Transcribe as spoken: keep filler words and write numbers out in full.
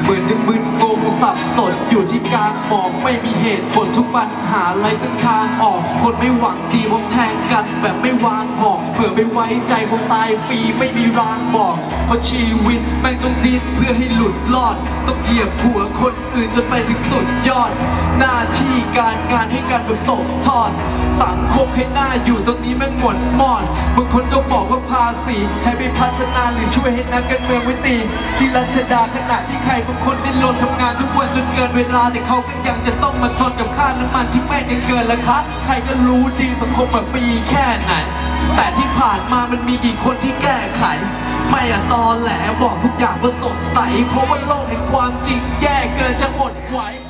มือนยังมึนงงสับสนอยู่ที่กลางหมอกไม่มีเหตุผลทุกปัญหาไรเส้นทางออกคนไม่หวังดีผมแทงกันแบบไม่วางหอกเผื่อไปไว้ใจคงตายฟรีไม่มีรางบอกเพราะชีวิตแม่งต้องดิ้นเพื่อให้หลุดรอดต้องเหยียบหัวคนอื่นจนไปถึงสุดยอดหน้าที่การงานให้กันแบบตกทอดสังคมให้หน้าอยู่ตรงนี้แม่งหมดมอดบางคนก็บอกว่าภาษีใช้ไปพัฒนาหรือช่วยให้นักการเมืองวิตีที่รัชดาขณะที่ใครบางคนดิ้นรนทำงานทุกวันจนเกินเวลาแต่เขาก็ยังจะต้องมาทนกับค่าน้ำมันที่แม่งยังเกินราคาใครก็รู้ดีสังคมแบบปีแค่ไหนแต่ที่ผ่านมามันมีกี่คนที่แก้ไขไม่อะตอแหลบอกทุกอย่างว่าสดใสเพราะว่าโลกแห่งความจริงแย่เกินจะอดไหว